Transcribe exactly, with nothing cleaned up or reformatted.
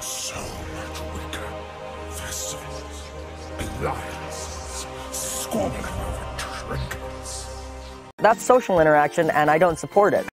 so much weaker. Festivals, alliances, squabbling over trinkets. That's social interaction, and I don't support it.